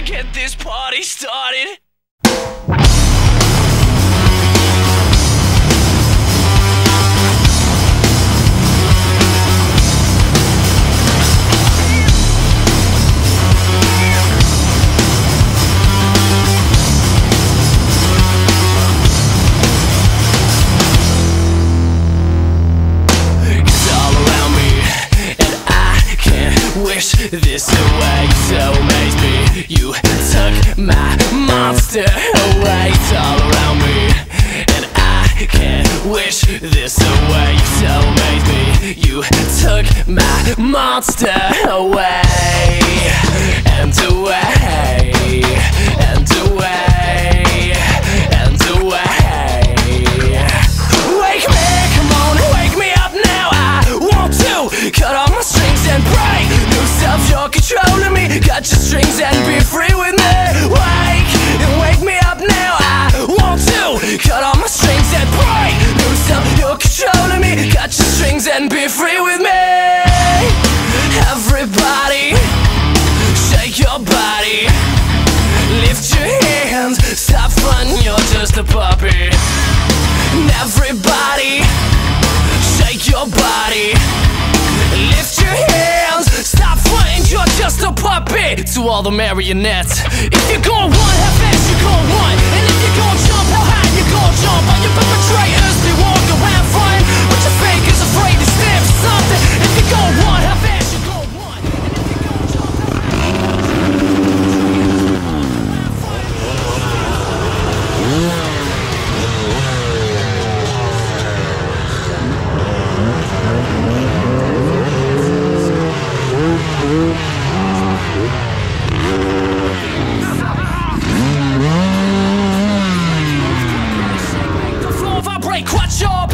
get this party started. This away, so amaze me. You took my monster away. It's all around me, and I can't wish this away, so amaze me. You took my monster away, and away, and away, and away. Wake me, come on, wake me up now. I want to cut off my strings and break. You're controlling me, cut your strings and be free with me. Wake me up now. I want to cut all my strings and break. Lose up, you're controlling me, cut your strings and be free with me. Everybody, shake your body, lift your hands, stop fun, you're just a puppy. Everybody, shake your body, lift your hands, stop fronting, you're just a puppet. To all the marionettes, if you're going one, how fast you going one? And if you're going jump, how high you going jump? All your perpetrators be walking around fun, but your fake is afraid to stand for something. If you're going one, how fast you going one? And if you're going jump, the floor vibrate, quite sharp.